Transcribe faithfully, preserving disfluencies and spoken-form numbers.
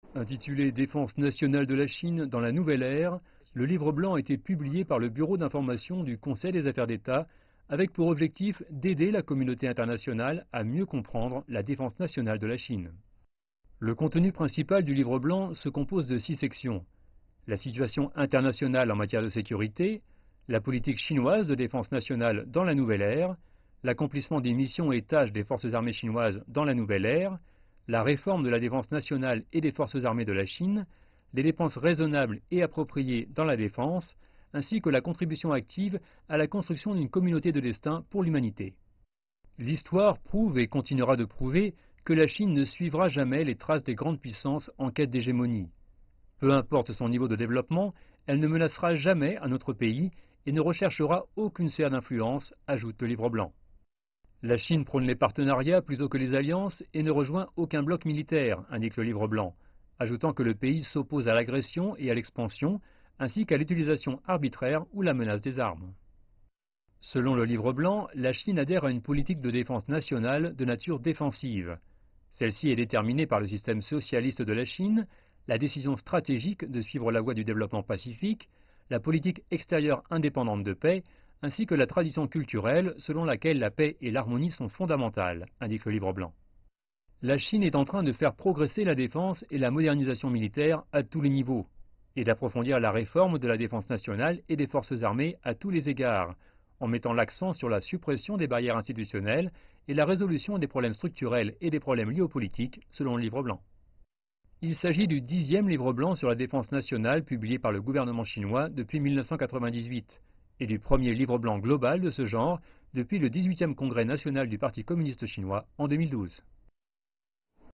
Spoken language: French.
Intitulé Défense nationale de la Chine dans la nouvelle ère, le livre blanc a été publié par le Bureau d'information du Conseil des affaires d'État avec pour objectif d'aider la communauté internationale à mieux comprendre la défense nationale de la Chine. Le contenu principal du livre blanc se compose de six sections. La situation internationale en matière de sécurité, la politique chinoise de défense nationale dans la nouvelle ère, l'accomplissement des missions et tâches des forces armées chinoises dans la nouvelle ère, la réforme de la défense nationale et des forces armées de la Chine, les dépenses raisonnables et appropriées dans la défense, ainsi que la contribution active à la construction d'une communauté de destin pour l'humanité. L'histoire prouve et continuera de prouver que la Chine ne suivra jamais les traces des grandes puissances en quête d'hégémonie. Peu importe son niveau de développement, elle ne menacera jamais un autre pays et ne recherchera aucune sphère d'influence, ajoute le livre blanc. La Chine prône les partenariats plutôt que les alliances et ne rejoint aucun bloc militaire, indique le livre blanc, ajoutant que le pays s'oppose à l'agression et à l'expansion, ainsi qu'à l'utilisation arbitraire ou la menace des armes. Selon le livre blanc, la Chine adhère à une politique de défense nationale de nature défensive. Celle-ci est déterminée par le système socialiste de la Chine, la décision stratégique de suivre la voie du développement pacifique, la politique extérieure indépendante de paix, ainsi que la tradition culturelle selon laquelle la paix et l'harmonie sont fondamentales, indique le livre blanc. La Chine est en train de faire progresser la défense et la modernisation militaire à tous les niveaux, et d'approfondir la réforme de la défense nationale et des forces armées à tous les égards, en mettant l'accent sur la suppression des barrières institutionnelles et la résolution des problèmes structurels et des problèmes liés aux politiques, selon le livre blanc. Il s'agit du dixième livre blanc sur la défense nationale publié par le gouvernement chinois depuis mille neuf cent quatre-vingt-dix-huit et du premier livre blanc global de ce genre depuis le dix-huitième congrès national du Parti communiste chinois en deux mille douze.